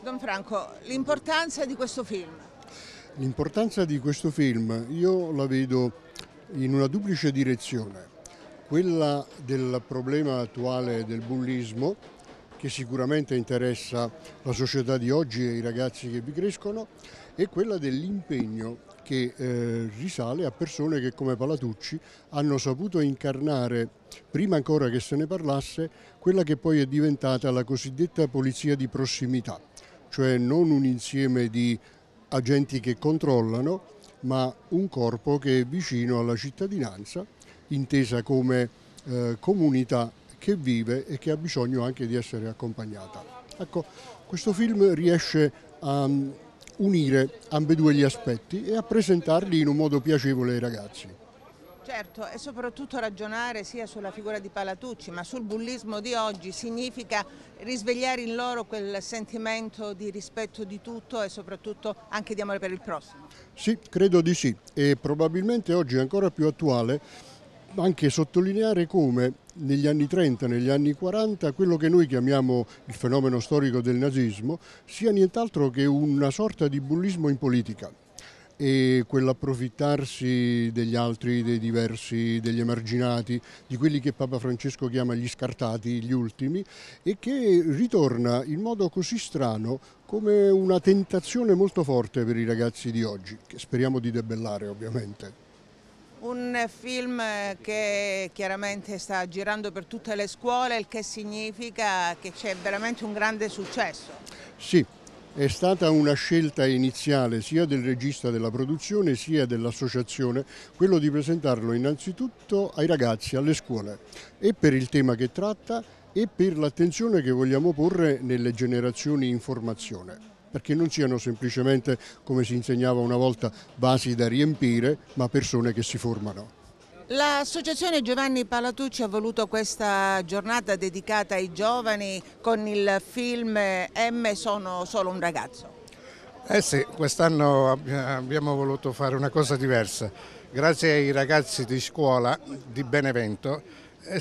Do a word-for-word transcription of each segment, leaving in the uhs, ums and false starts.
Don Franco, l'importanza di questo film? L'importanza di questo film io la vedo in una duplice direzione, quella del problema attuale del bullismo, che sicuramente interessa la società di oggi e i ragazzi che vi crescono, e quella dell'impegno che eh, risale a persone che come Palatucci hanno saputo incarnare, prima ancora che se ne parlasse, quella che poi è diventata la cosiddetta polizia di prossimità, cioè non un insieme di agenti che controllano, ma un corpo che è vicino alla cittadinanza, intesa come eh, comunità che vive e che ha bisogno anche di essere accompagnata. Ecco, questo film riesce a unire ambedue gli aspetti e a presentarli in un modo piacevole ai ragazzi. Certo, e soprattutto ragionare sia sulla figura di Palatucci, ma sul bullismo di oggi significa risvegliare in loro quel sentimento di rispetto di tutto e soprattutto anche di amore per il prossimo. Sì, credo di sì, e probabilmente oggi è ancora più attuale anche sottolineare come negli anni trenta, negli anni quaranta, quello che noi chiamiamo il fenomeno storico del nazismo sia nient'altro che una sorta di bullismo in politica, e quell'approfittarsi degli altri, dei diversi, degli emarginati, di quelli che Papa Francesco chiama gli scartati, gli ultimi, e che ritorna in modo così strano come una tentazione molto forte per i ragazzi di oggi, che speriamo di debellare ovviamente. Un film che chiaramente sta girando per tutte le scuole, il che significa che c'è veramente un grande successo. Sì. È stata una scelta iniziale sia del regista della produzione sia dell'associazione quello di presentarlo innanzitutto ai ragazzi, alle scuole, e per il tema che tratta e per l'attenzione che vogliamo porre nelle generazioni in formazione, perché non siano semplicemente, come si insegnava una volta, vasi da riempire, ma persone che si formano. L'associazione Giovanni Palatucci ha voluto questa giornata dedicata ai giovani con il film M sono solo un ragazzo. Eh sì, quest'anno abbiamo voluto fare una cosa diversa. Grazie ai ragazzi di scuola di Benevento è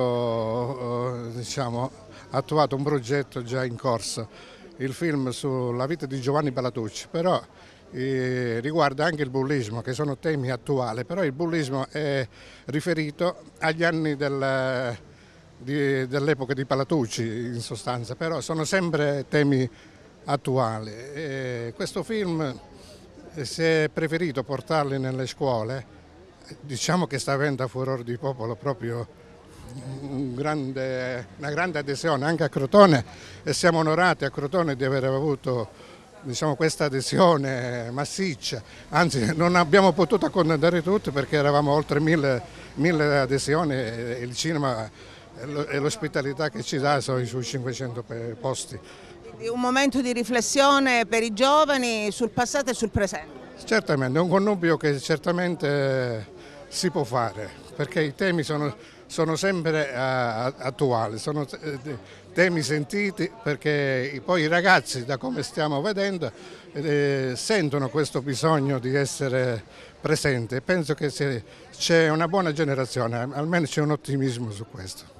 stato diciamo, attuato un progetto già in corso, il film sulla vita di Giovanni Palatucci, però Eh, riguarda anche il bullismo, che sono temi attuali, però il bullismo è riferito agli anni del, di, dell'epoca di Palatucci in sostanza, però sono sempre temi attuali. E questo film, si è preferito portarli nelle scuole, diciamo che sta avendo a furore di popolo proprio un grande, una grande adesione anche a Crotone, e siamo onorati a Crotone di aver avuto diciamo, questa adesione massiccia, anzi non abbiamo potuto accontentare tutti perché eravamo oltre mille, mille adesioni e il cinema e l'ospitalità che ci dà sono sui cinquecento posti. Un momento di riflessione per i giovani sul passato e sul presente. Certamente, è un connubio che certamente si può fare, perché i temi sono, sono sempre uh, attuali, sono temi sentiti, perché poi i ragazzi, da come stiamo vedendo, eh, sentono questo bisogno di essere presenti. Penso che c'è una buona generazione, almeno c'è un ottimismo su questo.